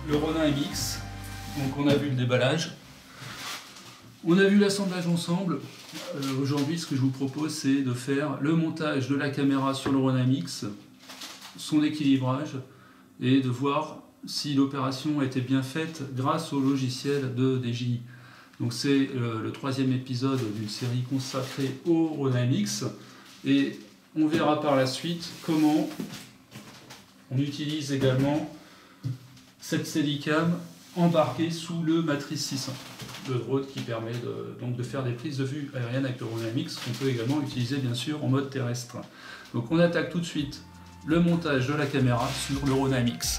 le Ronin MX. Donc on a vu le déballage. On a vu l'assemblage ensemble. Aujourd'hui, ce que je vous propose, c'est de faire le montage de la caméra sur le Ronin MX, son équilibrage, et de voir si l'opération a été bien faite grâce au logiciel de DJI. Donc c'est le troisième épisode d'une série consacrée au Ronin MX, et on verra par la suite comment on utilise également cette Steadicam embarquée sous le Matrice 600, le drone qui permet donc de faire des prises de vue aériennes avec le Ronin MX, qu'on peut également utiliser bien sûr en mode terrestre. Donc on attaque tout de suite le montage de la caméra sur le Ronin MX.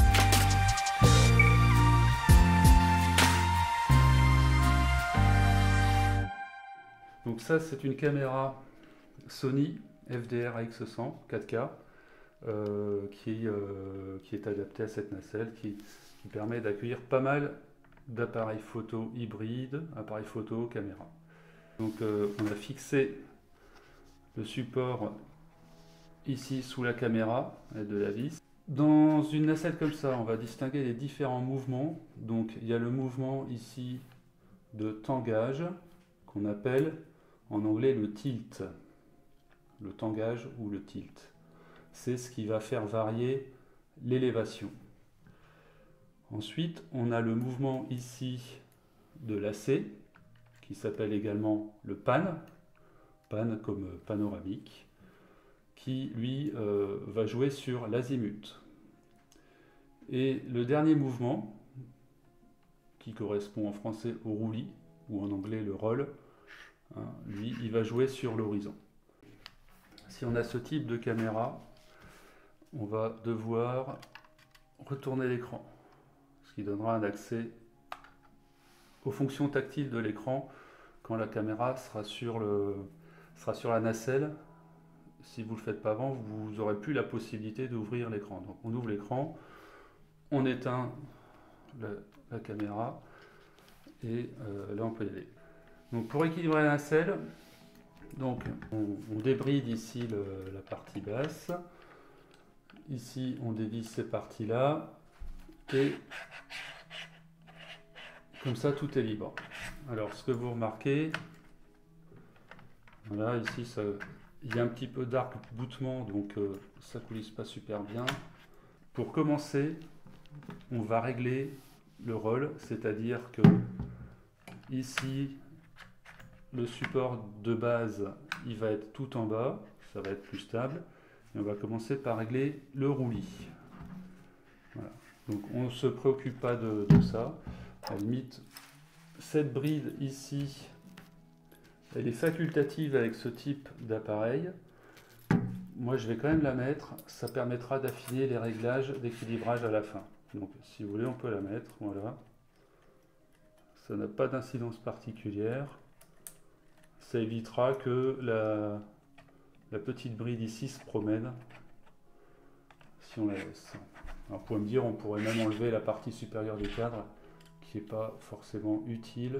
Donc ça, c'est une caméra Sony FDR AX100 4K qui est adaptée à cette nacelle, qui permet d'accueillir pas mal d'appareils photo hybrides, appareils photo, caméra. Donc on a fixé le support ici sous la caméra avec de la vis. Dans une nacelle comme ça, on va distinguer les différents mouvements. Donc il y a le mouvement ici de tangage qu'on appelle en anglais le tilt. Le tangage ou le tilt. C'est ce qui va faire varier l'élévation. Ensuite, on a le mouvement ici de lacet, qui s'appelle également le pan, pan comme panoramique, qui lui va jouer sur l'azimut. Et le dernier mouvement, qui correspond en français au roulis, ou en anglais le roll, hein, lui, il va jouer sur l'horizon. Si on a ce type de caméra, on va devoir retourner l'écran, ce qui donnera un accès aux fonctions tactiles de l'écran quand la caméra sera sur la nacelle. Si vous ne le faites pas avant, vous n'aurez plus la possibilité d'ouvrir l'écran. Donc on ouvre l'écran, on éteint la caméra et là on peut y aller. Donc pour équilibrer la nacelle, donc on débride ici la partie basse. Ici, on dévisse ces parties-là et comme ça, tout est libre. Alors, ce que vous remarquez, voilà, ici, il y a un petit peu d'arc-boutement, donc ça ne coulisse pas super bien. Pour commencer, on va régler le roll, c'est-à-dire que ici, le support de base, il va être tout en bas, ça va être plus stable. Et on va commencer par régler le roulis. Voilà. Donc on ne se préoccupe pas de ça. À la limite, cette bride ici, elle est facultative avec ce type d'appareil. Moi je vais quand même la mettre, ça permettra d'affiner les réglages d'équilibrage à la fin. Donc si vous voulez on peut la mettre, voilà. Ça n'a pas d'incidence particulière. Ça évitera que la petite bride ici se promène si on la laisse. Alors vous pouvez me dire, on pourrait même enlever la partie supérieure du cadre qui n'est pas forcément utile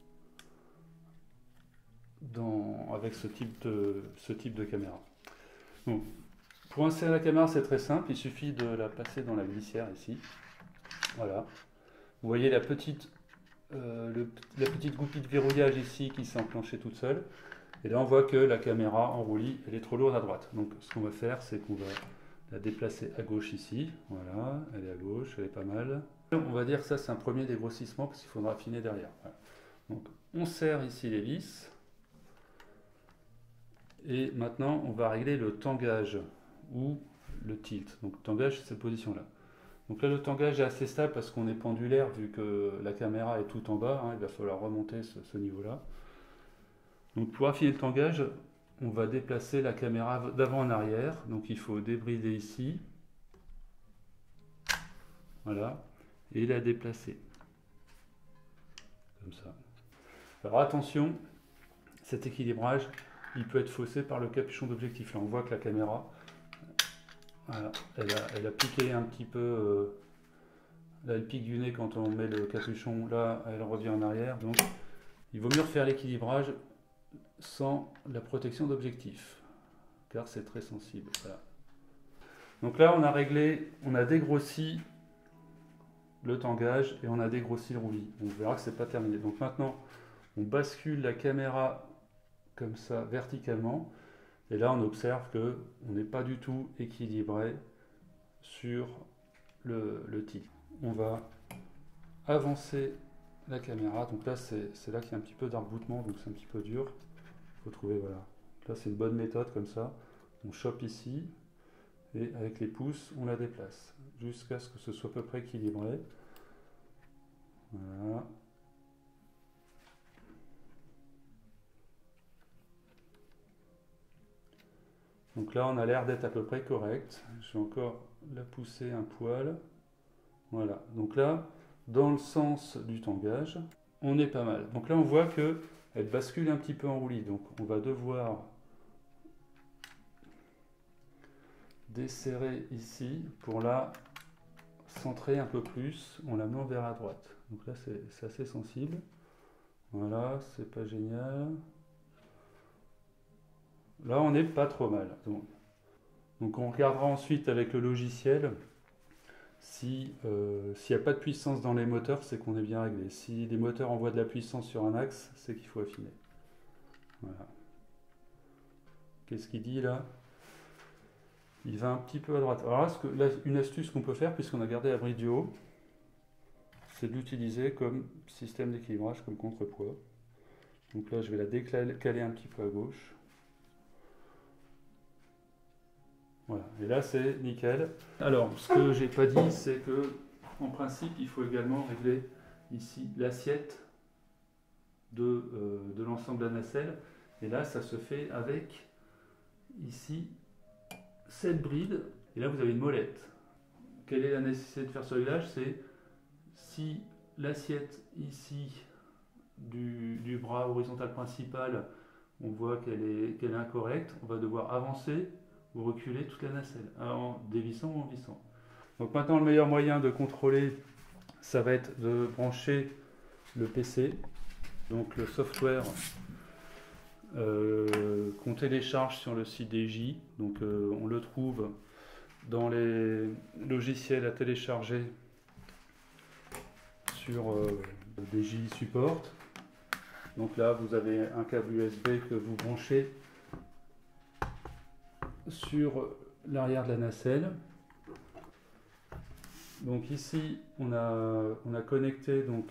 avec ce type de caméra. Donc, pour insérer la caméra, c'est très simple, il suffit de la passer dans la glissière ici. Voilà. Vous voyez la petite goupille de verrouillage ici qui s'est enclenchée toute seule. Et là, on voit que la caméra en roulis, elle est trop lourde à droite. Donc, ce qu'on va faire, c'est qu'on va la déplacer à gauche ici. Voilà, elle est à gauche, elle est pas mal. On va dire que ça, c'est un premier dégrossissement parce qu'il faudra affiner derrière. Voilà. Donc, on serre ici les vis. Et maintenant, on va régler le tangage ou le tilt. Donc, le tangage, c'est cette position-là. Donc là, le tangage est assez stable parce qu'on est pendulaire vu que la caméra est tout en bas. Hein, il va falloir remonter ce niveau-là. Donc pour affiner le tangage, on va déplacer la caméra d'avant en arrière. Donc il faut débrider ici. Voilà. Et la déplacer. Comme ça. Alors attention, cet équilibrage, il peut être faussé par le capuchon d'objectif. Là on voit que la caméra, voilà, elle a piqué un petit peu. Là elle pique du nez quand on met le capuchon. Là elle revient en arrière. Donc il vaut mieux refaire l'équilibrage sans la protection d'objectif, car c'est très sensible. Voilà. Donc là, on a réglé, on a dégrossi le tangage et on a dégrossi le roulis. On verra que c'est pas terminé. Donc maintenant, on bascule la caméra comme ça verticalement. Et là, on observe que on n'est pas du tout équilibré sur le tilt. On va avancer la caméra. Donc là, c'est là qu'il y a un petit peu d'arc-boutement, donc c'est un petit peu dur. Il faut trouver, voilà. Là, c'est une bonne méthode comme ça. On chope ici et avec les pouces, on la déplace jusqu'à ce que ce soit à peu près équilibré. Voilà. Donc là, on a l'air d'être à peu près correct. Je vais encore la pousser un poil. Voilà. Donc là, dans le sens du tangage, on est pas mal. Donc là, on voit que elle bascule un petit peu en roulis. Donc on va devoir desserrer ici pour la centrer un peu plus en l'amenant vers la droite. Donc là, c'est assez sensible. Voilà, c'est pas génial. Là, on n'est pas trop mal. Donc on regardera ensuite avec le logiciel s'il n'y a pas de puissance dans les moteurs, c'est qu'on est bien réglé. Si les moteurs envoient de la puissance sur un axe, c'est qu'il faut affiner. Voilà. Qu'est-ce qu'il dit là? Il va un petit peu à droite. Alors là, une astuce qu'on peut faire, puisqu'on a gardé la bride du haut, c'est de l'utiliser comme système d'équilibrage, comme contrepoids. Donc là, je vais la décaler un petit peu à gauche. Voilà, et là c'est nickel. Alors, ce que j'ai pas dit, c'est que en principe, il faut également régler ici l'assiette de l'ensemble de la nacelle. Et là, ça se fait avec ici cette bride. Et là, vous avez une molette. Quelle est la nécessité de faire ce réglage? C'est si l'assiette ici du bras horizontal principal, on voit qu'elle est incorrecte, on va devoir avancer ou reculer toute la nacelle, en dévissant ou en vissant. Donc maintenant, le meilleur moyen de contrôler, ça va être de brancher le PC, donc le software qu'on télécharge sur le site DJ. Donc on le trouve dans les logiciels à télécharger sur DJ Support. Donc là, vous avez un câble USB que vous branchez sur l'arrière de la nacelle. Donc ici, on a connecté donc,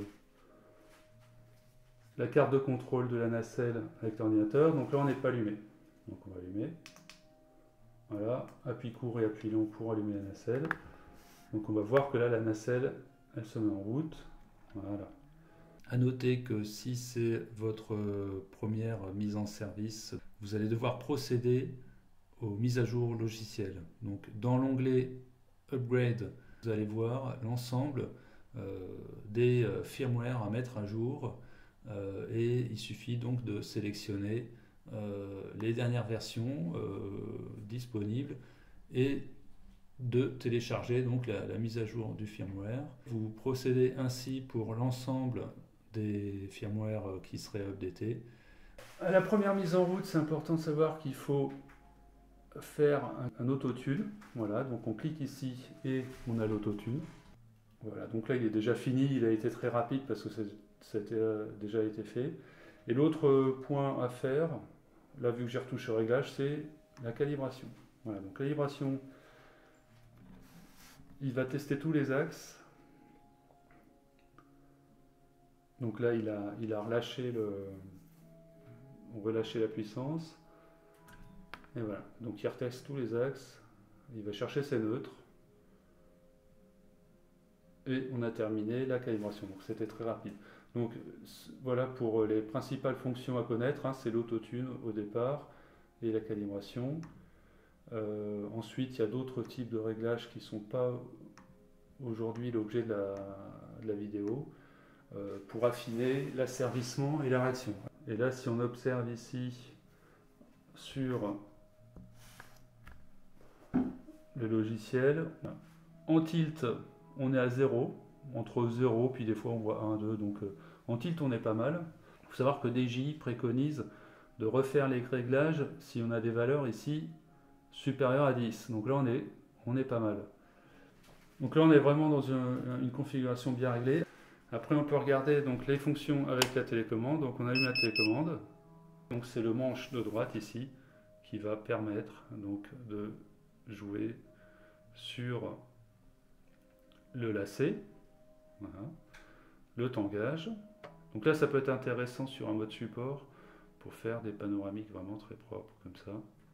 la carte de contrôle de la nacelle avec l'ordinateur. Donc là, on n'est pas allumé. Donc on va allumer. Voilà, appui court et appui long pour allumer la nacelle. Donc on va voir que là, la nacelle, elle se met en route. Voilà. À noter que si c'est votre première mise en service, vous allez devoir procéder aux mises à jour logicielles. Donc dans l'onglet Upgrade, vous allez voir l'ensemble des firmware à mettre à jour et il suffit donc de sélectionner les dernières versions disponibles et de télécharger donc la mise à jour du firmware. Vous procédez ainsi pour l'ensemble des firmware qui seraient updatés. À la première mise en route, c'est important de savoir qu'il faut faire un autotune. Voilà, donc on clique ici et on a l'autotune. Voilà, donc là il est déjà fini, il a été très rapide parce que ça a déjà été fait. Et l'autre point à faire, là vu que j'ai retouché au réglage, c'est la calibration. Voilà, donc calibration, il va tester tous les axes. Donc là il a relâché on relâché la puissance. Et voilà, donc il reteste tous les axes, il va chercher ses neutres. Et on a terminé la calibration, donc c'était très rapide. Donc voilà pour les principales fonctions à connaître, hein, c'est l'autotune au départ et la calibration. Ensuite, il y a d'autres types de réglages qui ne sont pas aujourd'hui l'objet de la vidéo, pour affiner l'asservissement et la réaction. Et là, si on observe ici sur le logiciel, en tilt, on est à 0, entre 0, puis des fois on voit 1, 2, donc en tilt on est pas mal. Il faut savoir que DJ préconise de refaire les réglages si on a des valeurs ici supérieures à 10. Donc là on est pas mal. Donc là, on est vraiment dans une configuration bien réglée. Après, on peut regarder donc, les fonctions avec la télécommande. Donc on allume la télécommande. Donc c'est le manche de droite ici qui va permettre donc, de jouer sur le lacet, voilà, le tangage. Donc là, ça peut être intéressant sur un mode support pour faire des panoramiques vraiment très propres comme ça.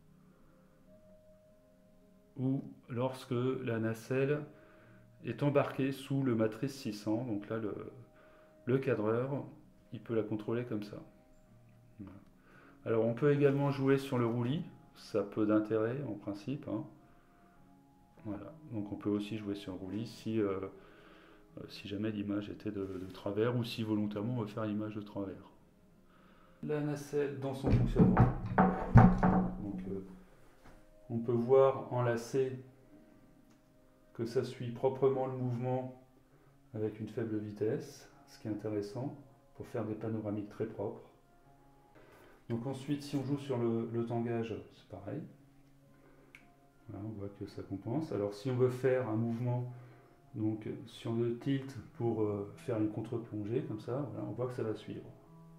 Ou lorsque la nacelle est embarquée sous le matrice 600. Donc là, le cadreur, il peut la contrôler comme ça. Voilà. Alors on peut également jouer sur le roulis, ça peut d'intérêt en principe. Hein. Voilà. Donc on peut aussi jouer sur le roulis si jamais l'image était de travers ou si volontairement on veut faire l'image de travers. La nacelle dans son fonctionnement. Donc, on peut voir en lacet que ça suit proprement le mouvement avec une faible vitesse, ce qui est intéressant pour faire des panoramiques très propres. Donc ensuite, si on joue sur le tangage, c'est pareil. Voilà, on voit que ça compense. Alors si on veut faire un mouvement donc, sur le tilt pour faire une contre-plongée, comme ça, voilà, on voit que ça va suivre.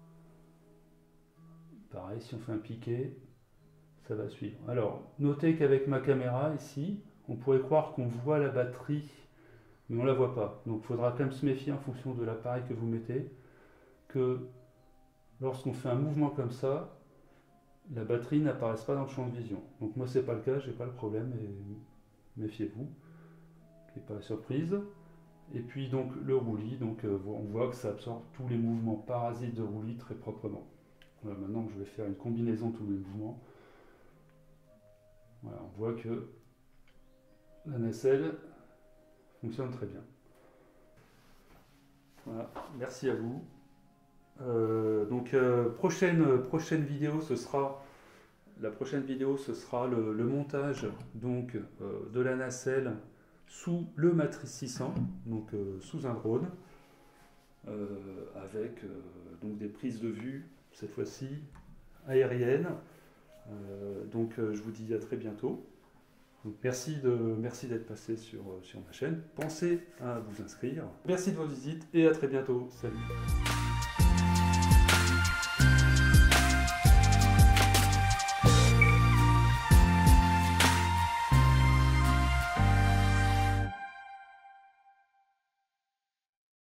Pareil, si on fait un piqué, ça va suivre. Alors, notez qu'avec ma caméra ici, on pourrait croire qu'on voit la batterie, mais on ne la voit pas. Donc il faudra quand même se méfier en fonction de l'appareil que vous mettez, que lorsqu'on fait un mouvement comme ça, la batterie n'apparaisse pas dans le champ de vision. Donc moi c'est pas le cas, j'ai pas le problème, et méfiez-vous, qu'il n'y ait pas la surprise. Et puis donc le roulis, donc on voit que ça absorbe tous les mouvements parasites de roulis très proprement. Voilà, maintenant je vais faire une combinaison de tous les mouvements. Voilà, on voit que la nacelle fonctionne très bien. Voilà, merci à vous. Prochaine vidéo, la prochaine vidéo, ce sera le montage donc, de la nacelle sous le matrice 600, donc sous un drone, avec donc des prises de vue, cette fois-ci aériennes. Je vous dis à très bientôt. Donc, merci d'être passé sur ma chaîne. Pensez à vous inscrire. Merci de votre visite et à très bientôt. Salut.